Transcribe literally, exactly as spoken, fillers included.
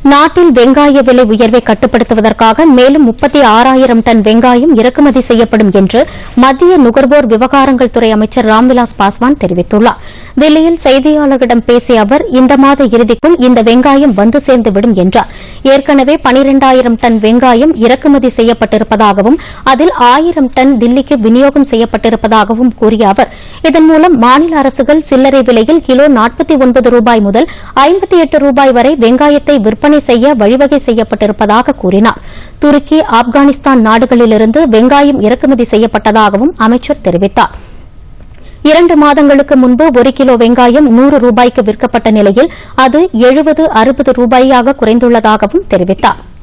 நாட்டில் வெங்காய விலை உயர்வை கட்டுப்படுத்துவதற்காக மேலும் முப்பத்தி ஆறாயிரம் டன் வெங்காயம் இறக்குமதி செய்யப்படும் என்று மத்திய நுகர்வோர் விவகாரங்கள் துறை அமைச்சர் ராம்விலாஸ் பாஸ்வான் தெரிவித்துள்ளார். தில்லியில் செய்தியாளர்களிடம் பேசிய அவர் இந்த மாத இறுதிக்குள் இந்த வெங்காயம் வந்து சேர்ந்துவிடும் என்றார். ஏற்கனவே பனிரெண்டாயிரம் டன் வெங்காயம் இறக்குமதி செய்யப்பட்டிருப்பதாகவும் அதில் ஆயிரம் டன் தில்லிக்கு விநியோகம் செய்யப்பட்டிருப்பதாகவும் கூறிய அவர் இதன் மூலம் மாநில அரசுகள் சில்லறை விலையில் கிலோ நாற்பத்தி ஒன்பது ரூபாய் முதல் ஐம்பத்தி எட்டு ரூபாய் வரை வெங்காயத்தை விற்பனை செய்ய வழிவகை செய்யப்பட்டிருப்பதாக கூறினார். துருக்கி, ஆப்கானிஸ்தான் நாடுகளிலிருந்து வெங்காயம் இறக்குமதி செய்யப்பட்டதாகவும் அமைச்சர் தெரிவித்தார். இரண்டு மாதங்களுக்கு முன்பு ஒரு கிலோ வெங்காயம் நூறு ரூபாய்க்கு விற்கப்பட்ட நிலையில் அது எழுபது அறுபது ரூபாயாக குறைந்துள்ளதாகவும் தெரிவித்தாா்.